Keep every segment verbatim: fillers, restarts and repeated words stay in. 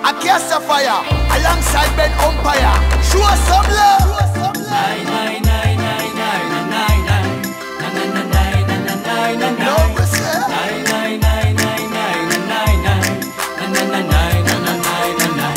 a Cassafaya, alongside Ben Hompaya. Show us some love. Nine, nine, nine, nine, nine, nine, nine, nine, nine, nine, nine, nine, nine, nine. No, we say. Nine, nine, nine, nine, nine, nine, nine, nine, nine, nine, nine, nine, nine, nine.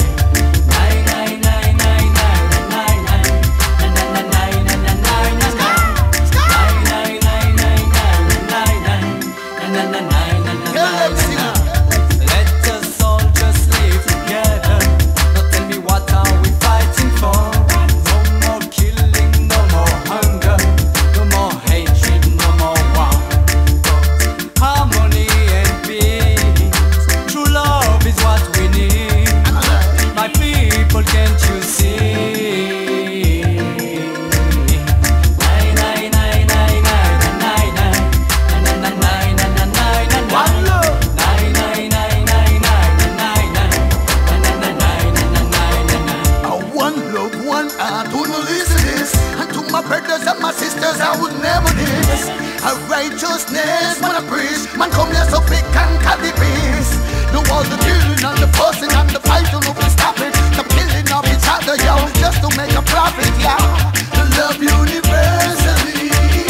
Righteousness, man, I preach. Man, come here so big and carry peace. Do all the killing and the fussing and the fighting, no we stop it. The killing of each other, yo, just to make a profit, yeah. The love universally.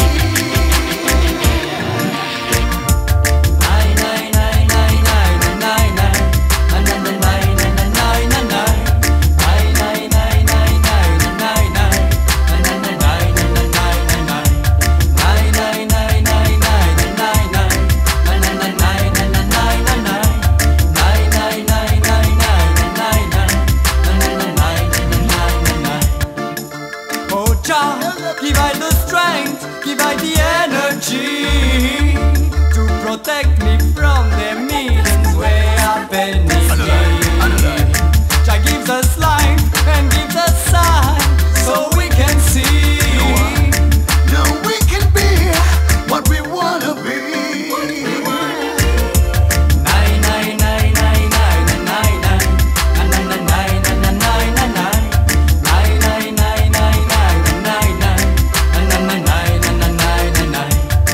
Protect me from the meetings way up beneath me. Jah gives us life and gives us sight so we can see. Now we can be what we wanna be. Nine, nine, nine, nine, nine, nine, nine, nine, nine, nine, nine, nine, nine, nine, nine, nine, nine, nine, nine, nine.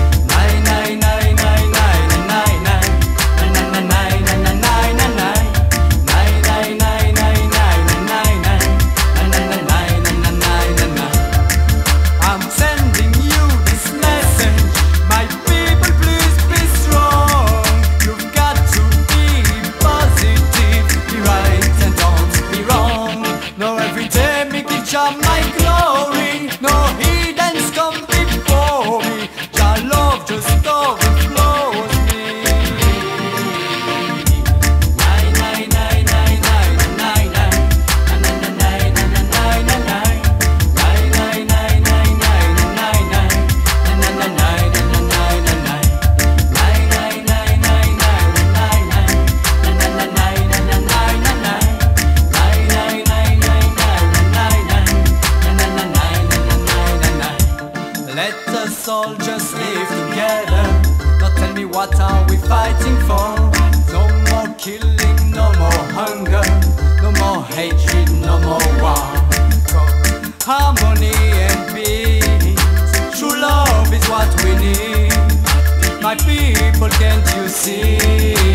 What are we fighting for? No more killing, no more hunger, no more hatred, no more war. Harmony and peace, true love is what we need. My people, can't you see?